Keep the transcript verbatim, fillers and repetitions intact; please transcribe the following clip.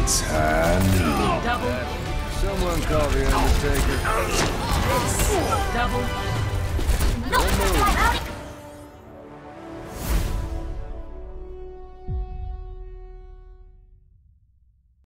Tiny. Double. Someone call the Undertaker. Double. Don't move.